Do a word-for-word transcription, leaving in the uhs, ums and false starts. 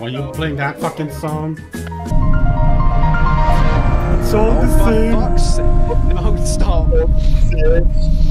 Why are you playing that fucking song? It's all Oh, the for same. fuck's sake. No, stop.